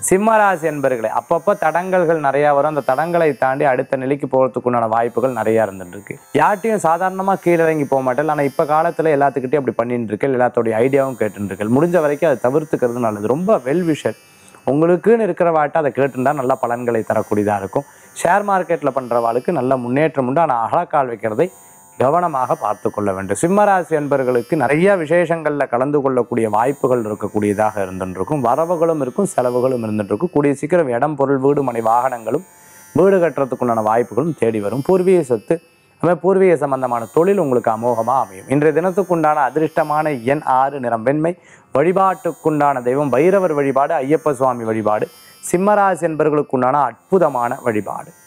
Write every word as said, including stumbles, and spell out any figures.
சிம்மராசி என்பர்களே, அப்பப்போ தடங்கல்கள் நிறையா வரும். அந்த தடங்களை தாண்டி அடுத்த நிலைக்கு போகிறதுக்குண்டான வாய்ப்புகள் நிறையா இருந்துட்டு இருக்கு. யார்ட்டையும் சாதாரணமாக கீழே இறங்கி போக மாட்டேன். ஆனால் இப்போ காலத்தில் எல்லாத்துக்கிட்டையும் அப்படி பண்ணிட்டு இருக்கேன். எல்லாத்தோடைய ஐடியாவும் கேட்டுட்டு இருக்கேன். முடிஞ்ச வரைக்கும் அதை தவிர்த்துக்கிறது நல்லது. ரொம்ப வெல் விஷர் உங்களுக்குன்னு இருக்கிற வாட்டை அதை கேட்டுட்டா நல்ல பலன்களை தரக்கூடியதாக இருக்கும். ஷேர் மார்க்கெட்டில் பண்ணுறவாளுக்கு நல்ல முன்னேற்றம் உண்டு. ஆனால் அகலக்கால் வைக்கிறதை கவனமாக பார்த்து கொள்ள வேண்டும். சிம்மராசி என்பர்களுக்கு நிறைய விசேஷங்களில் கலந்து கொள்ளக்கூடிய வாய்ப்புகள் இருக்கக்கூடியதாக இருந்துருக்கும். வரவுகளும் இருக்கும், செலவுகளும் இருந்துருக்கும். கூடிய சீக்கிரம் இடம், பொருள், வீடு, மனை, வாகனங்களும் வீடு கட்டுறதுக்குண்டான வாய்ப்புகளும் தேடி வரும். பூர்வீக சொத்து, அதுமாதிரி பூர்வீக சம்பந்தமான தொழில் உங்களுக்கு அமோகமாக அமையும். இன்றைய தினத்துக்குண்டான அதிர்ஷ்டமான எண் ஆறு, நிறம் வெண்மை. வழிபாட்டுக்குண்டான தெய்வம் பைரவர் வழிபாடு, ஐயப்ப சுவாமி வழிபாடு சிம்மராசி என்பர்களுக்குண்டான அற்புதமான வழிபாடு.